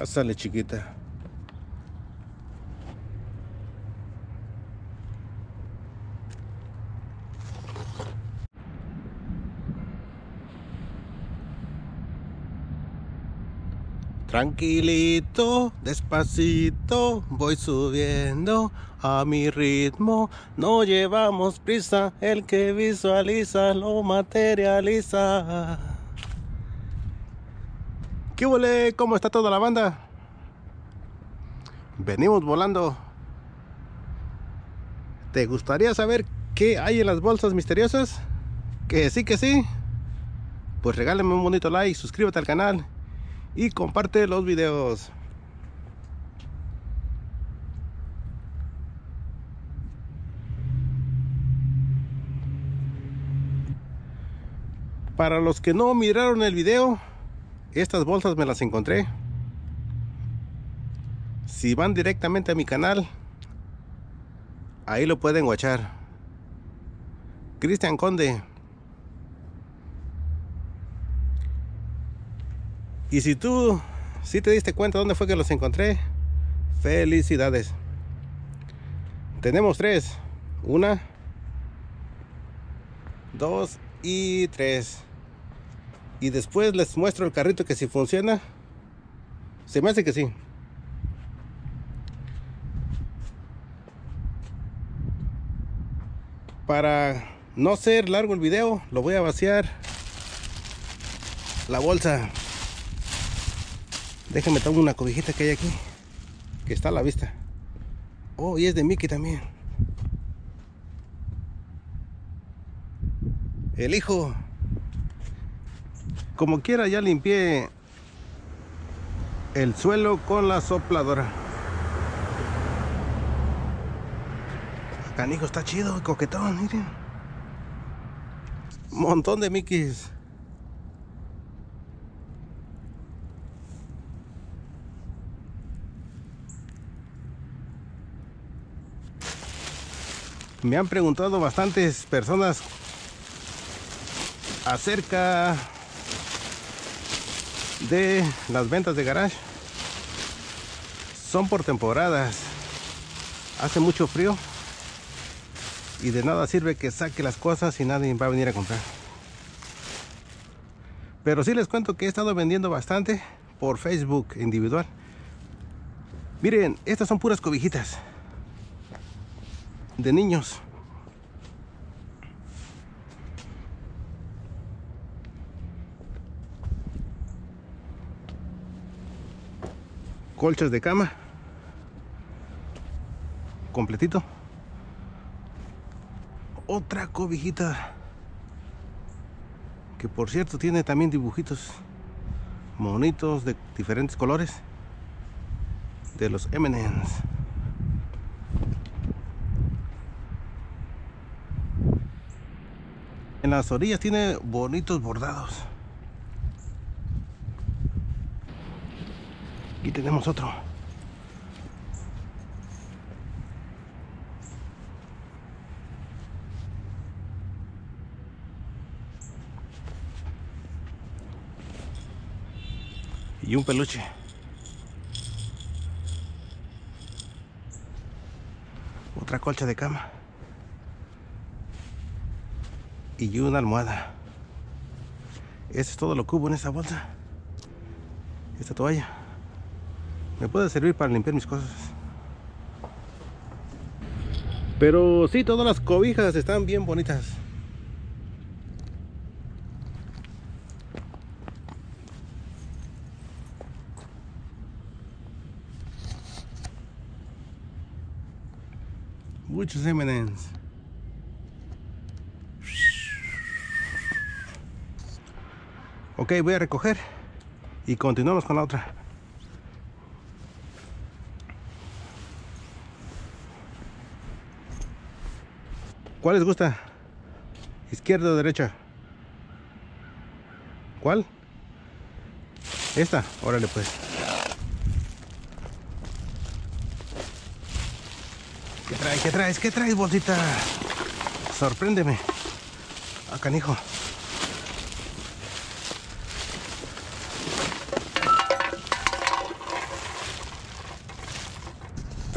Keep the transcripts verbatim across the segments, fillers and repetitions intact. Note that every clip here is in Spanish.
Pásale, chiquita. Tranquilito, despacito, voy subiendo a mi ritmo. No llevamos prisa, el que visualiza lo materializa. ¿Qué huele? ¿Cómo está toda la banda? Venimos volando. ¿Te gustaría saber qué hay en las bolsas misteriosas? Que sí, que sí. Pues regálame un bonito like, suscríbete al canal y comparte los videos. Para los que no miraron el video, estas bolsas me las encontré. Si van directamente a mi canal, ahí lo pueden guachar. Cristian Conde. Y si tú sí te diste cuenta dónde fue que los encontré, felicidades. Tenemos tres. Una, dos y tres. Y después les muestro el carrito que si funciona. Se me hace que sí. Para no ser largo el video, lo voy a vaciar la bolsa. Déjame tomar una cobijita que hay aquí, que está a la vista. Oh, y es de Mickey también. El hijo. Como quiera, ya limpié el suelo con la sopladora. Canijo, está chido, coquetón, miren. Un montón de Mickeys. Me han preguntado bastantes personas acerca de las ventas de garage. Son por temporadas. Hace mucho frío y de nada sirve que saque las cosas y nadie va a venir a comprar. Pero sí les cuento que he estado vendiendo bastante por Facebook individual. Miren, estas son puras cobijitas de niños. Colchas de cama completito. Otra cobijita que por cierto tiene también dibujitos monitos de diferentes colores de los eme and eme's. En las orillas tiene bonitos bordados. Aquí tenemos otro. Y un peluche. Otra colcha de cama. Y una almohada. Eso es todo lo que hubo en esa bolsa. Esta toalla me puede servir para limpiar mis cosas. Pero sí, todas las cobijas están bien bonitas. Muchos eme and eme's. Ok, voy a recoger y continuamos con la otra. ¿Cuál les gusta? ¿Izquierda o derecha? ¿Cuál? Esta, órale pues. ¿Qué traes? ¿Qué traes? ¿Qué traes, bolsita? Sorpréndeme. Ah, canijo.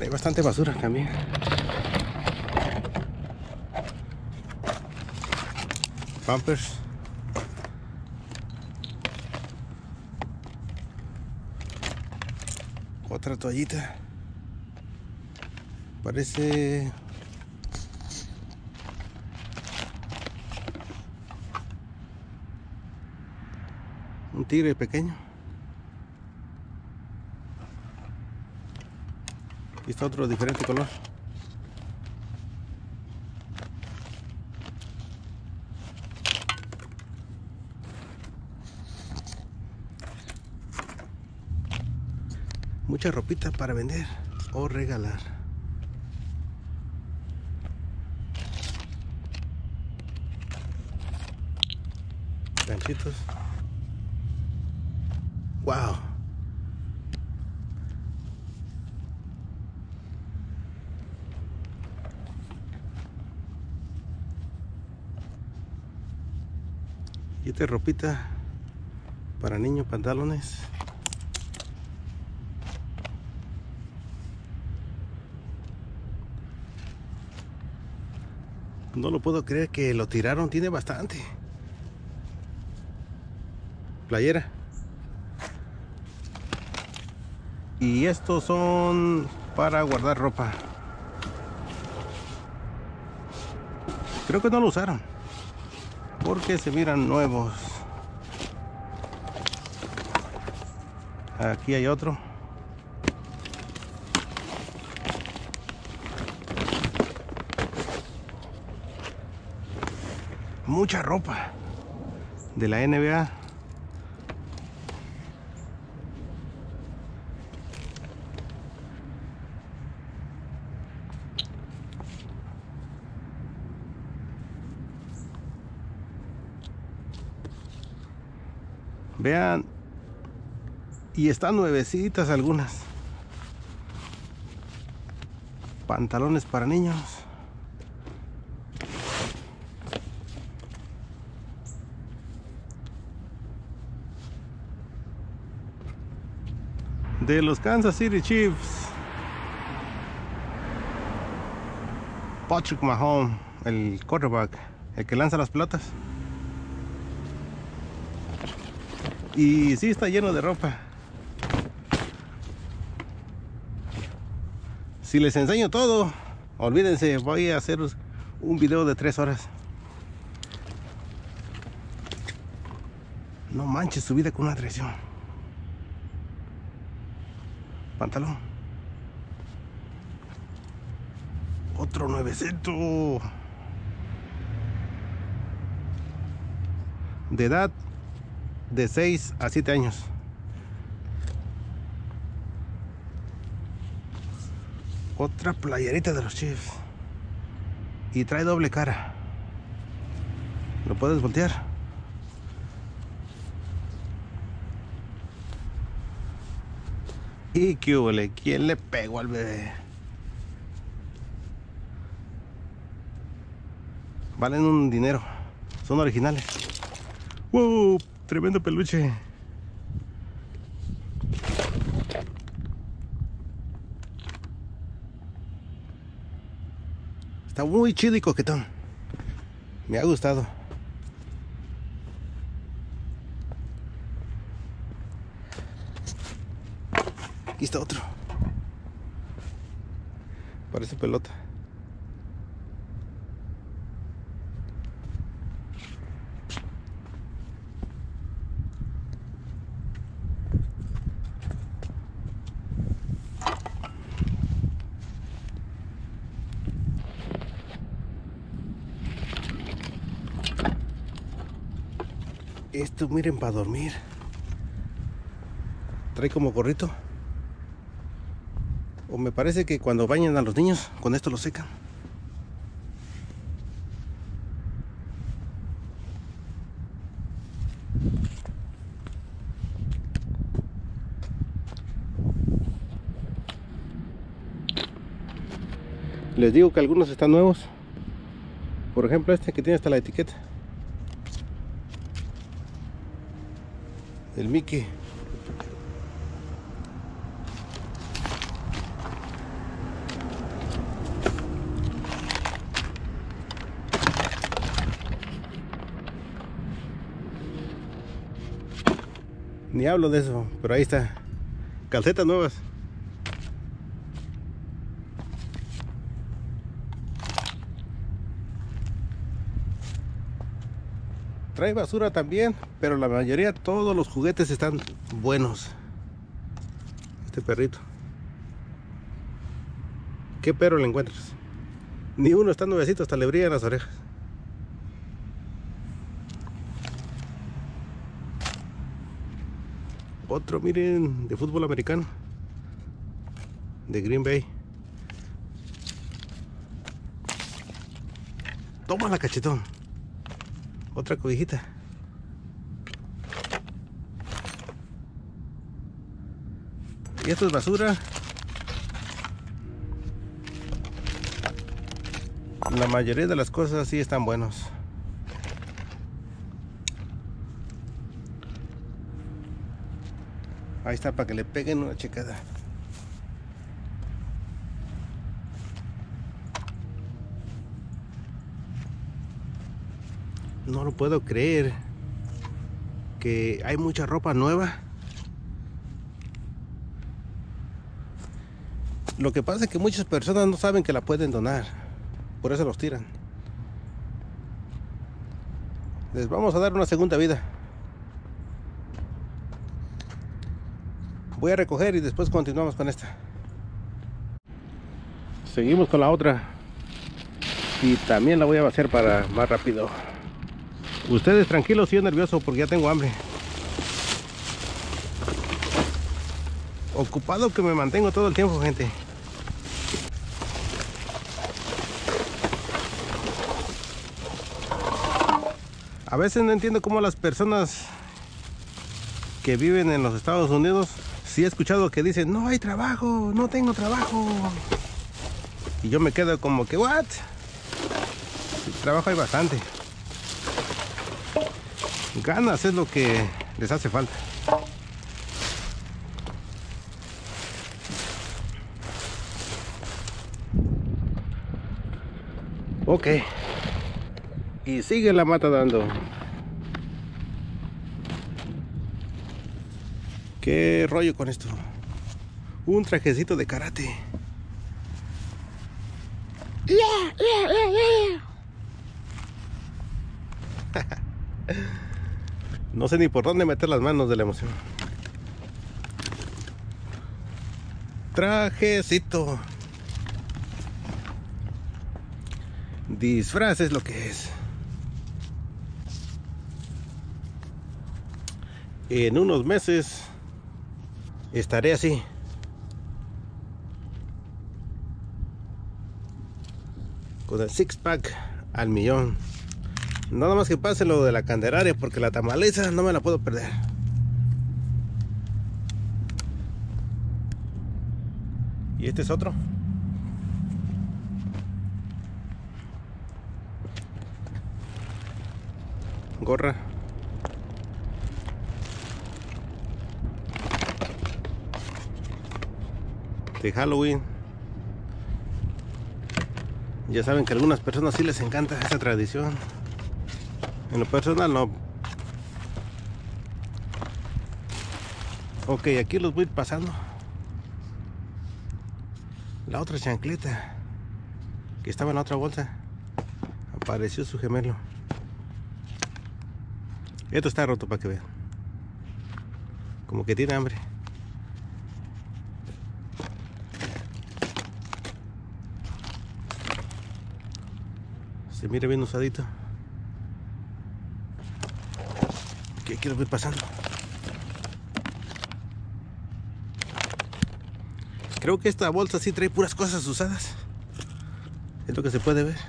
Trae bastante basura también. Pampers. Otra toallita. Parece un tigre pequeño. Y está otro diferente color. Mucha ropita para vender o regalar. Ganchitos. Wow. Y esta ropita para niños, pantalones. No lo puedo creer que lo tiraron, tiene bastante. Playera. Y estos son para guardar ropa. Creo que no lo usaron porque se miran nuevos. Aquí hay otro. Mucha ropa de la N B A. Vean, y están nuevecitas algunas. Pantalones para niños. De los Kansas City Chiefs. Patrick Mahomes, el quarterback, el que lanza las pelotas. Y sí, está lleno de ropa. Si les enseño todo, olvídense, voy a hacer un video de tres horas. No manches su vida con una traición. Pantalón. Otro nuevecito. De edad de seis a siete años. Otra playerita de los Chiefs. Y trae doble cara. Lo puedes voltear. Y qué huele, ¿quién le pegó al bebé? Valen un dinero. Son originales. ¡Wow! Tremendo peluche. Está muy chido y coquetón. Me ha gustado. Aquí está otro. Parece pelota. Esto, miren, para dormir. Trae como gorrito. O me parece que cuando bañan a los niños, con esto lo secan. Les digo que algunos están nuevos. Por ejemplo, este que tiene hasta la etiqueta. El Mickey. Ni hablo de eso, pero ahí está. Calcetas nuevas. Trae basura también, pero la mayoría, todos los juguetes están buenos. Este perrito. ¿Qué perro le encuentras? Ni uno está nuevecito, hasta le brillan las orejas. Otro, miren, de fútbol americano. De Green Bay. Toma la cachetón. Otra cobijita. Y esto es basura. La mayoría de las cosas sí están buenos. Ahí está, para que le peguen una checada. No lo puedo creer que hay mucha ropa nueva. Lo que pasa es que muchas personas no saben que la pueden donar, por eso los tiran. Les vamos a dar una segunda vida. Voy a recoger y después continuamos con esta. Seguimos con la otra. Y también la voy a vaciar para más rápido. Ustedes tranquilos, yo nervioso porque ya tengo hambre. Ocupado que me mantengo todo el tiempo, gente. A veces no entiendo cómo las personas que viven en los Estados Unidos, sí he escuchado que dicen, no hay trabajo, no tengo trabajo. Y yo me quedo como que, ¿what? Trabajo hay bastante. Ganas es lo que les hace falta. Ok. Y sigue la mata dando. ¿Qué rollo con esto? Un trajecito de karate. Yeah, yeah, yeah, yeah. No sé ni por dónde meter las manos de la emoción. Trajecito. Disfraz es lo que es. En unos meses estaré así. Con el six pack al millón. Nada más que pase lo de la Candelaria, porque la tamaliza no me la puedo perder. Y este es otro. Gorra. De Halloween. Ya saben que a algunas personas sí les encanta esa tradición. En lo personal no. Ok, aquí los voy a ir pasando. La otra chancleta que estaba en la otra bolsa, apareció su gemelo. Esto está roto para que vean. Como que tiene hambre. Se mira bien usadito. Que aquí lo voy pasando. Creo que esta bolsa sí trae puras cosas usadas. Es lo que se puede ver.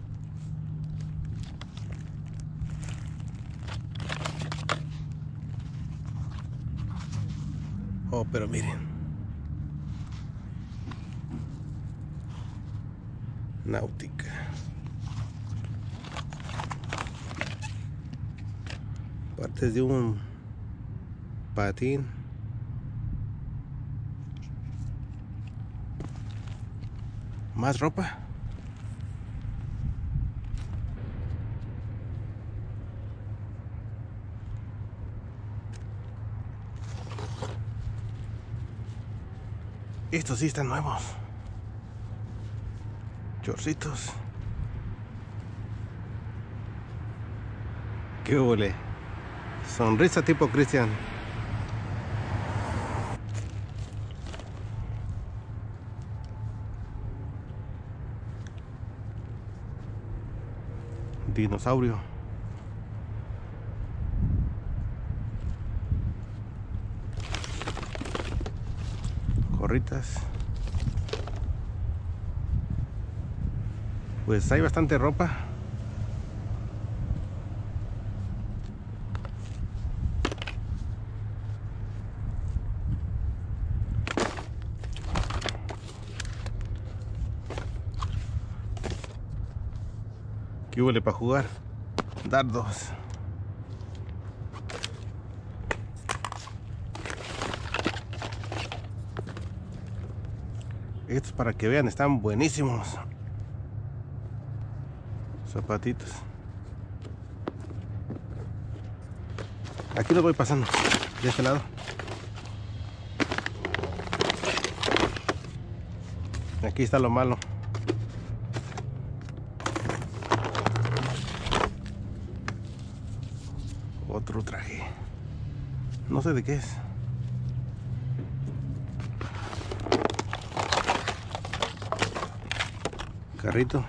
Oh, pero miren. Náutica. Partes de un patín. Más ropa. Estos sí están nuevos. Chorcitos. Qué huele. Sonrisa tipo Cristian. Dinosaurio. Gorritas. Pues hay bastante ropa. ¿Qué huele para jugar? Dardos. Estos, para que vean, están buenísimos. Zapatitos. Aquí lo voy pasando. De este lado. Aquí está lo malo. Otro traje. No sé de qué es. Carrito.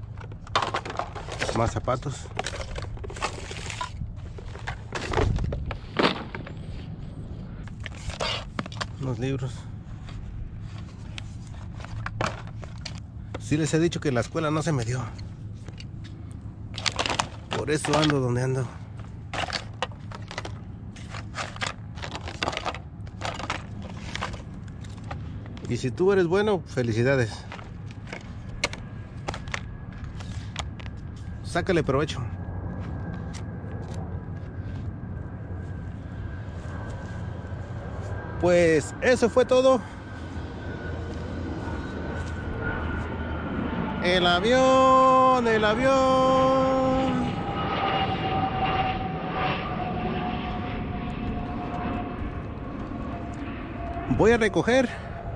Más zapatos. Unos libros. Sí les he dicho que la escuela no se me dio. Por eso ando donde ando. Y si tú eres bueno, felicidades. Sácale provecho. Pues eso fue todo. El avión, el avión. Voy a recoger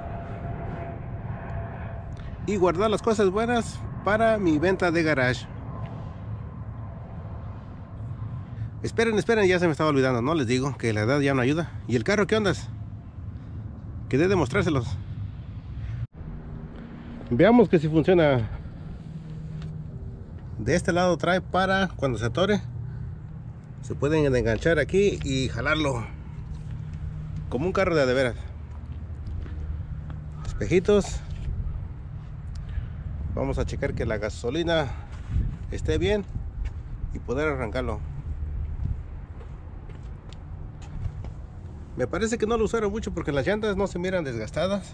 y guardar las cosas buenas para mi venta de garage. Esperen, esperen, ya se me estaba olvidando. No les digo que la edad ya no ayuda. ¿Y el carro qué ondas? Quedé de mostrárselos. Veamos que si funciona. De este lado trae para cuando se atore. Se pueden enganchar aquí y jalarlo. Como un carro de a de veras. Espejitos. Vamos a checar que la gasolina esté bien y poder arrancarlo. Me parece que no lo usaron mucho porque las llantas no se miran desgastadas.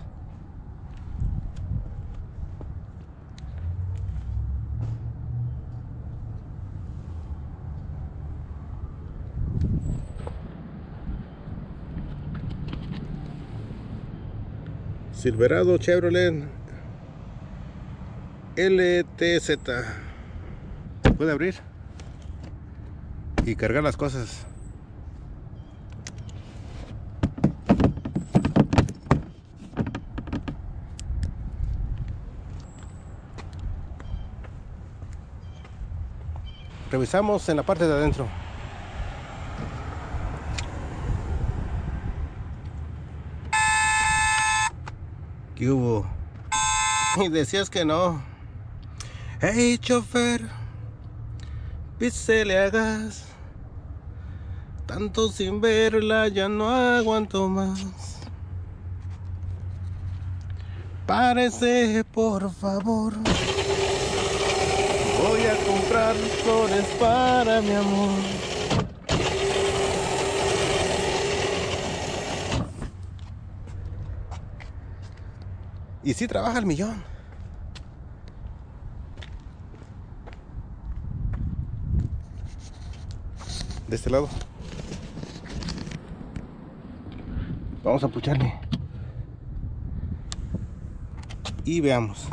Silverado Chevrolet L T Z. Se puede abrir y cargar las cosas. Revisamos en la parte de adentro. ¿Qué hubo? Y decías que no. Hey, chofer, písele a gas. Tanto sin verla ya no aguanto más. Párese, por favor. Voy a comprar flores para mi amor. Y sí trabaja el millón. De este lado. Vamos a pucharle. Y veamos.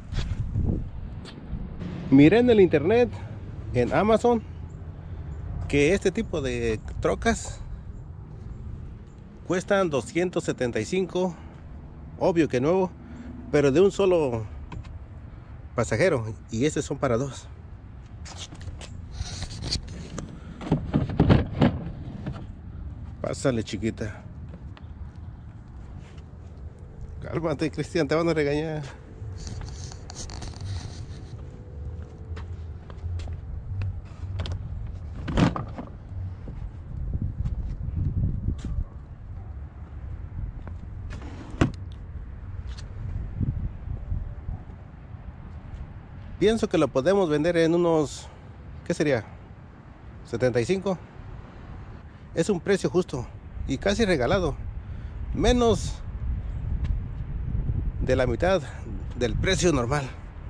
Miré en el internet, en Amazon, que este tipo de trocas cuestan doscientos setenta y cinco, obvio que nuevo, pero de un solo pasajero, y estos son para dos. Pásale, chiquita. Cálmate, Cristian, te van a regañar. Pienso que lo podemos vender en unos, ¿qué sería? setenta y cinco. Es un precio justo y casi regalado. Menos de la mitad del precio normal.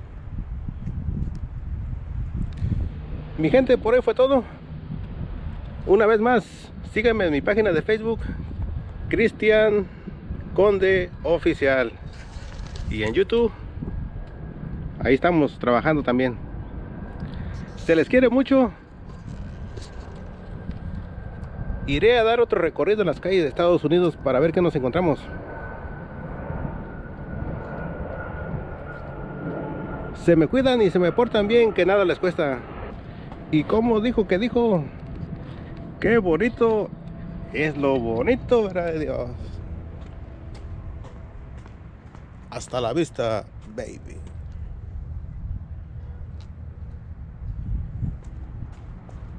Mi gente, por hoy fue todo. Una vez más, síganme en mi página de Facebook, Cristian Conde Oficial. Y en YouTube, ahí estamos trabajando también. Se les quiere mucho. Iré a dar otro recorrido en las calles de Estados Unidos para ver qué nos encontramos. Se me cuidan y se me portan bien, que nada les cuesta. Y como dijo que dijo, qué bonito es lo bonito, ¿verdad, Dios? Hasta la vista, baby.